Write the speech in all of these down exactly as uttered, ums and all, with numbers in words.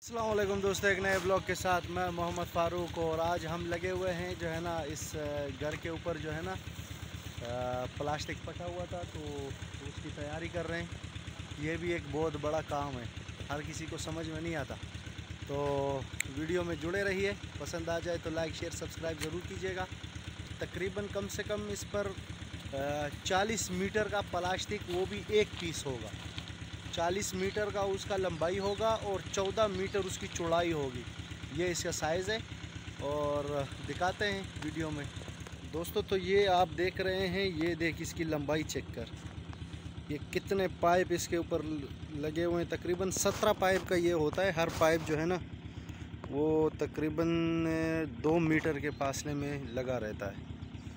अस्सलाम वालेकुम दोस्तों, एक नए ब्लॉग के साथ मैं मोहम्मद फ़ारूक। और आज हम लगे हुए हैं जो है ना इस घर के ऊपर जो है ना प्लास्टिक पटा हुआ था, तो उसकी तैयारी कर रहे हैं। ये भी एक बहुत बड़ा काम है, हर किसी को समझ में नहीं आता। तो वीडियो में जुड़े रहिए, पसंद आ जाए तो लाइक शेयर सब्सक्राइब ज़रूर कीजिएगा। तकरीबन कम से कम इस पर चालीस मीटर का प्लास्टिक, वो भी एक पीस होगा। चालीस मीटर का उसका लंबाई होगा और चौदह मीटर उसकी चौड़ाई होगी। ये इसका साइज़ है और दिखाते हैं वीडियो में दोस्तों। तो ये आप देख रहे हैं, ये देख इसकी लंबाई चेक कर, ये कितने पाइप इसके ऊपर लगे हुए हैं। तकरीबन सत्रह पाइप का ये होता है। हर पाइप जो है ना वो तकरीबन दो मीटर के फासले में लगा रहता है।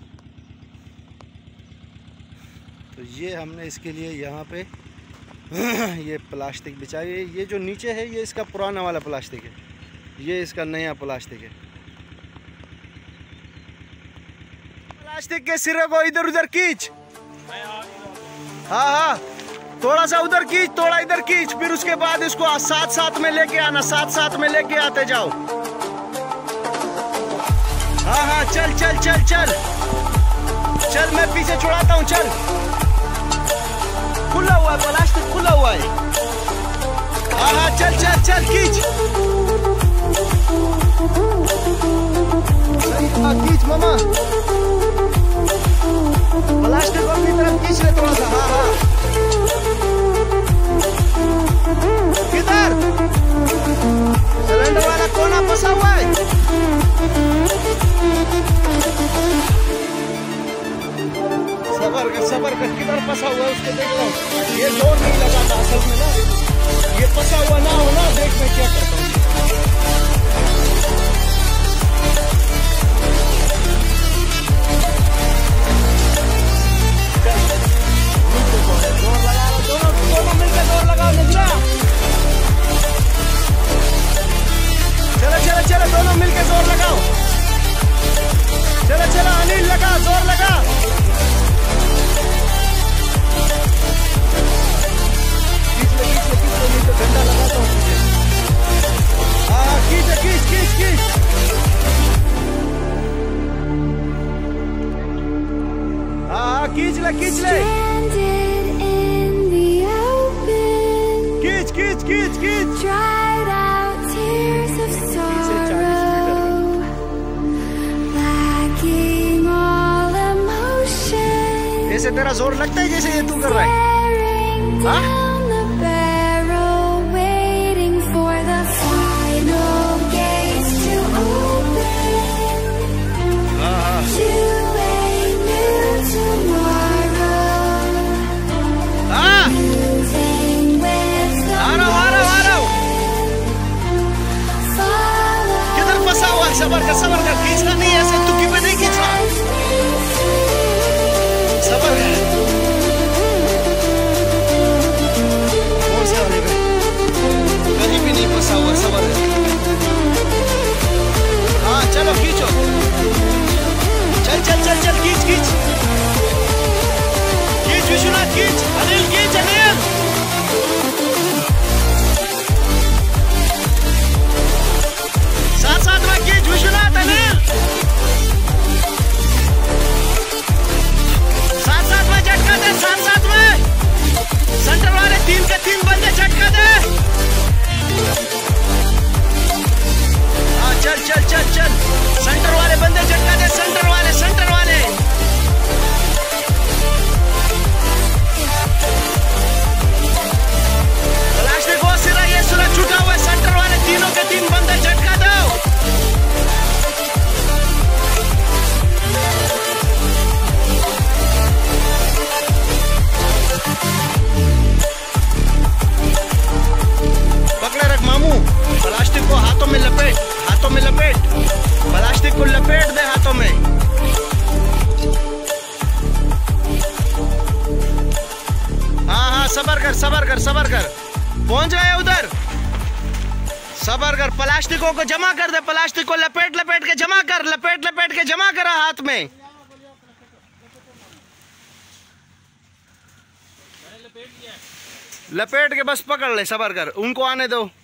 तो ये हमने इसके लिए यहाँ पे ये प्लास्टिक बिछाई है। ये जो नीचे है ये इसका पुराना वाला प्लास्टिक है, ये इसका नया प्लास्टिक है। प्लास्टिक के सिरे को इधर उधर खींच, हाँ हाँ थोड़ा सा उधर खींच, थोड़ा इधर खींच, फिर उसके बाद इसको साथ साथ में लेके आना, साथ साथ में लेके आते जाओ। हाँ हाँ चल चल चल चल चल, मैं पीछे छुड़ाता हूँ, चल। खुला हुआ है प्लास्टिक, खुला हुआ है। हाँ हाँ चल चल चल खींच, हाँ खींच मामा, प्लास्टिक को अपनी तरफ खींच ले थोड़ा सा। हाँ हाँ किधर सिलेंडर वाला कोना फंसा हुआ है। सबर कर सबर कर, किधर फंसा हुआ है उसको देख लो। ये जोर नहीं लगाता असल में ना, ये फंसा हुआ ना हो ना, देख मैं क्या करता हूँ। जोर लगा लो, दोनों दोनों मिलकर जोर लगाओ नजरा। चलो चलो चलो दोनों मिलकर जोर लगाओ। चलो चलो अनिल लगा, जोर लगा। डंडा लगाता हूँ, हाँ खींच खींच खींच खींच। हाँ खींच ले खींच ले, खींच खींच खींच खींच। ऐसे तेरा जोर लगता है जैसे ये तू कर रहा है। हाँ सबर कर सबर कर, खींचना नहीं है, ऐसे तुक्की पे नहीं खींचना। सबर कर, कौन से वाले पे कहीं भी नहीं फंसा हुआ, सबर कर। हाँ चलो खींचो, चल चल चल चल खींच खींच खींच विश्वनाथ खींच, अनिल खींच अनिल। साथ साथ में खींच विश्वनाथ अनिल, साथ साथ में झटका दे, साथ साथ में सेंटर वाले तीन के तीन बंदे झटका दे। हाँ चल चल चल चल, सेंटर वाले बंदे झटका दे, सेंटर वाले सेंटर वाले। प्लास्टिक को सिरा ये सिरा छूटा हुआ है, सेंटर वाले तीनों के तीन बंदे झटका दो। पकड़े रख मामू, प्लास्टिक को हाथों में लपेट, हाथों में लपेट, प्लास्टिक को लपेट दे हाथों में। हाँ हाँ सबर कर सबर कर सबर कर, पहुंच गए उधर। सबर कर, प्लास्टिकों को जमा कर दे, प्लास्टिक को लपेट लपेट के जमा कर, लपेट लपेट के जमा करा हाथ में। लपेट के बस पकड़ ले, सबर कर, उनको आने दो।